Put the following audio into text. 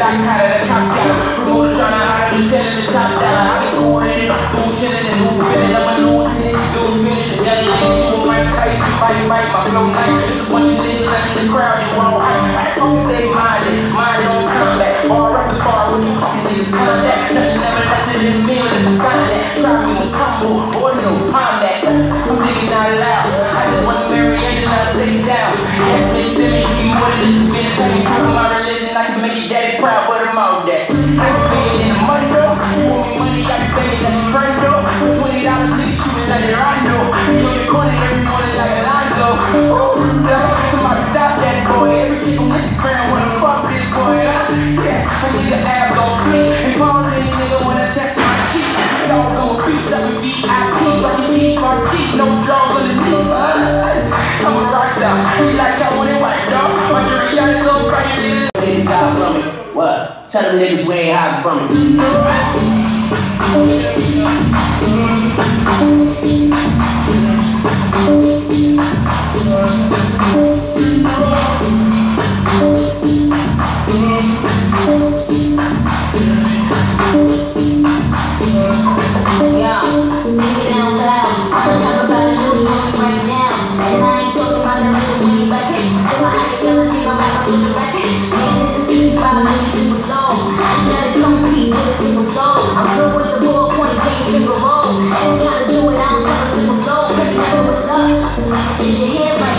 like how the cops got him. Promoters trying to hide him, telling him to top down. I be cooling it, doing chillin' and who feelin'. I'm a lieutenant, doing finish. Young lady, she with Mike Tyson, bite, my flow nice. Just a bunch of niggas up in the crowd, you won't hype. I fucking stay minded, mind on combat. Bar after bar, with you fucking niggas combat. Nothing never less than a meal, if I sign that. Try me to tumble, or no, I'm that. I'm thinking out loud. I just want to marry and I'll stay down. Ask me, send me, give me more than just a minute. Tell me, prove my religion, I can make your daddy proud, but I'm all that. I can pay it in the money, though. You want me money, I can pay it like your friend, though. $20, nigga, shooting like a rondo. You on the corner every morning like a Lonzo. Ooh, somebody stop that boy. Every chick on Instagram wanna fuck this boy, huh? Yeah, a nigga ab gon' free. And call any nigga wanna text my key. Y'all gon' creep, 7 VIP, fucking G-Mark, no drugs underneath, huh? I'm a rock star. She like that one and white, dog. My jury shot is so bright, nigga. Niggas hide from me. What? Tell them niggas we ain't hiding from me. Yeah, make it down loud. All the talk about it, really on me right now. And I ain't talking about that little money like it. So my eyes tell me my mouth on the record. Man, this is 65 million single soul. I ain't gotta compete with a single soul. I'm good with the ballpoint, playing finger roll. That's how to do it, I don't tell a single soul. Cause it never was up. Is your head right?